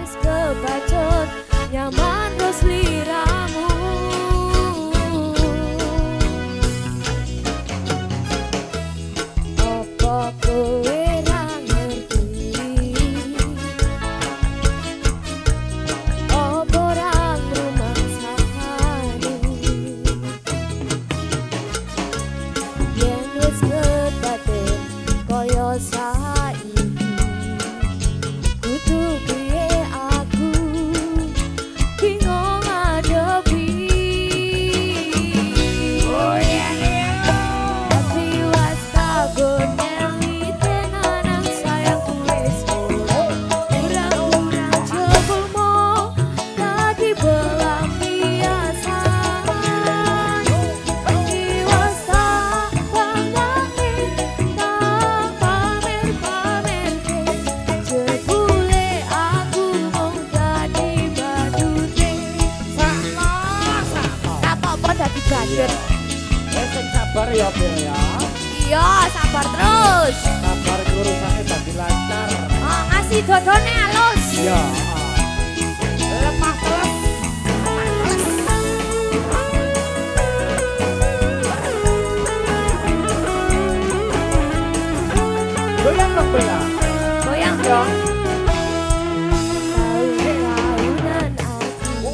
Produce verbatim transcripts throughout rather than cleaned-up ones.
wis kebacut nyaman terus liramu. Apa kowe ra ngerti apa ra ngrumangsakani yen wis kebaten kaya saiki kudu piye aku bingung ngadepi. Oh yeah, yeah. Tapi was takut neli tenanan sayangku wis kurang-kurang jebulmu dadi pelampiasan. Diwasa pandangi tak pamer-pamerke jebule aku mung dadi badute. Apa-apa dadi badut. Eh sing sabar ya Bel ya. Iya, sabar terus. Sabar urusannya dadi lancar. Oh, ngasih dodone halus. Iya. Lemah terus. Goyang dong Bella. Goyang dong. Tahu-tahunan aku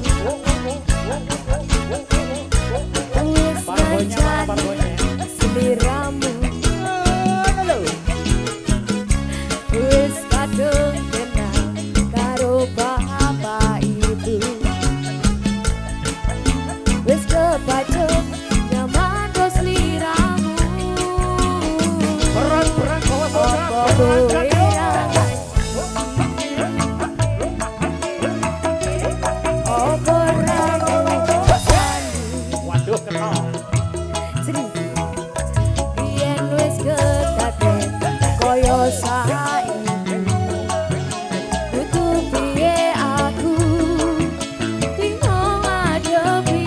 wis Pargonya mana pargonya? seliramu, wis kadung kenal karo bapak itu, wis kebacut nyaman terus liramu. Berat-berat bawa Apa berat. kowe ra apa ra ngrasani Waduh kenal. yen wis kedaden kaya saiki kudu piye aku bingung ngadepi.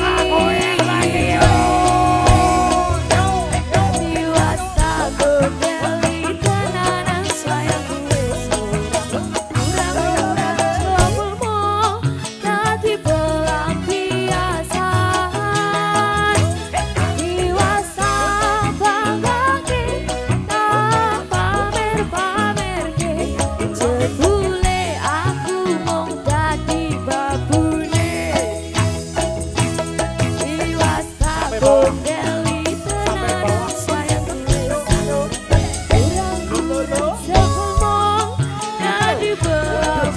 Diwasa godeli tenanan sayangku wis kurang-kurang jebulmu dadi pelampiasan. Diwasa pandangi tak pamer-pamerke jebule aku mung dadi babune. Diwasa godeli tenanan sayangku wis kurang-kurang jebulmu dadi pelampiasan.